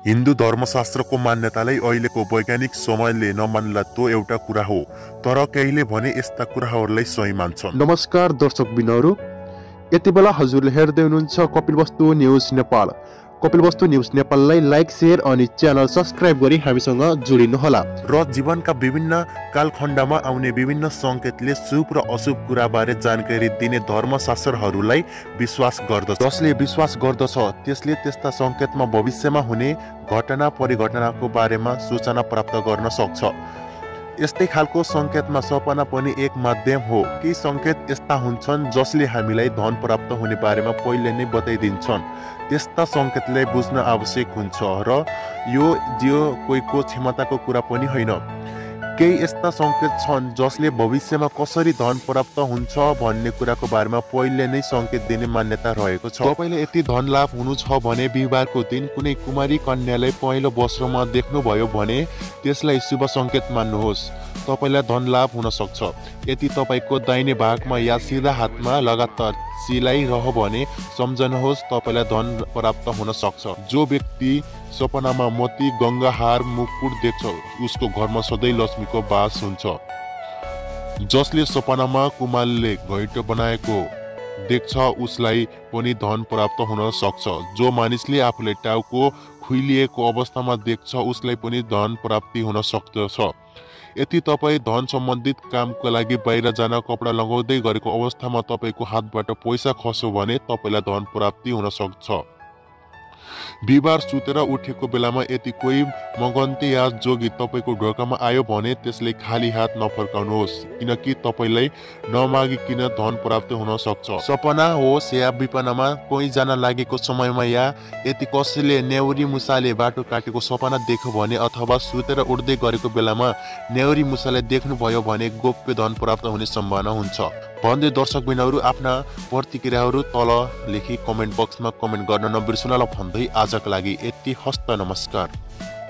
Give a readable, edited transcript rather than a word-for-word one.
हिन्दू धर्मशास्त्रको मान्यतालाई अहिलेको वैज्ञानिक समयले नमान्ला त्यो एउटा कुरा हो, तर केहीले भने यस्ता कुराहरूलाई सही मान्छन्। नमस्कार दर्शक बिनहरू, यति बेला हजुरले हेर्दै हुनुहुन्छ कपिलवस्तु न्युज नेपाल। कपिलवस्तु न्युज नेपाललाई लाइक, शेयर अनि च्यानल सब्स्क्राइब गरी हामीसँग जोडिनुहोला। र जीवनका विभिन्न कालखण्डमा आउने विभिन्न सङ्केतले शुभ र अशुभ कुराबारे जानकारी दिने धर्मशास्त्रहरूलाई विश्वास गर्दछ। जसले विश्वास गर्दछ त्यसले त्यस्ता सङ्केतमा भविष्यमा हुने घटना परिघटनाको बारेमा सूचना प्राप्त गर्न सक्छ। यस्तै खालको सङ्केतमा सपना पनि एक माध्यम हो। केही सङ्केत यस्ता हुन्छन् जसले हामीलाई धन प्राप्त हुने बारेमा पहिले नै बताइदिन्छन्। त्यस्ता सङ्केतलाई बुझ्न आवश्यक हुन्छ र यो कोहीको क्षमताको कुरा पनि होइन। केही यस्ता सङ्केत छन् जसले भविष्यमा कसरी धन प्राप्त हुन्छ भन्ने कुराको बारेमा पहिले नै सङ्केत दिने मान्यता रहेको छ। तपाईँले यति धन लाभ हुनु छ भने बिहिबारको दिन कुनै कुमारी कन्यालाई पहेँलो वस्त्रमा देख्नुभयो भने त्यसलाई शुभ सङ्केत मान्नुहोस्। तपाईँलाई धन लाभ हुन सक्छ। यदि तपाईँको दाहिने भागमा या सिधा हातमा लगातार चिलाइरह्यो भने सम्झनुहोस् तपाईँलाई धन प्राप्त हुन सक्छ। जो व्यक्ति सपनामा मोती, गङ्गाहार, मुकुट देख्छ उसको घरमा सधैँ लक्ष्मीको बास हुन्छ। जसले सपनामा कुमारले घैँटो बनाएको देख्छ उसलाई पनि धन प्राप्त हुन सक्छ। जो मानिसले आफूलाई टाउको खुइलिएको अवस्थामा देख्छ उसलाई पनि धन प्राप्ति हुन सक्दछ। यदि तपाईँ धन सम्बन्धित कामको लागि बाहिर जान कपडा लगाउँदै गरेको अवस्थामा तपाईँको हातबाट पैसा खस्यो भने तपाईँलाई धन प्राप्ति हुन सक्छ। बिहिबार सुतेर उठेको बेलामा यदि कोही मगन्ते या जोगी तपाईँको ढोकामा आयो भने त्यसले खाली हात नफर्काउनुहोस्, किनकि तपाईँलाई नमागिकन धन प्राप्त हुन सक्छ। सपना होस् या विपनामा कोही जान लागेको समयमा या यदि कसैले न्याउरी मुसाले बाटो काटेको सपना देख्यो भने अथवा सुतेर उठ्दै गरेको बेलामा न्याउरी मुसाले देख्नुभयो भने गोप्य धन प्राप्त हुने सम्भावना हुन्छ भन्दै दर्शकबिनहरू आफ्ना प्रतिक्रियाहरू तल लेखी कमेन्ट बक्समा कमेन्ट गर्न नबिर्सनुहोला भन्दै आजका लागि यति। हस्त नमस्कार।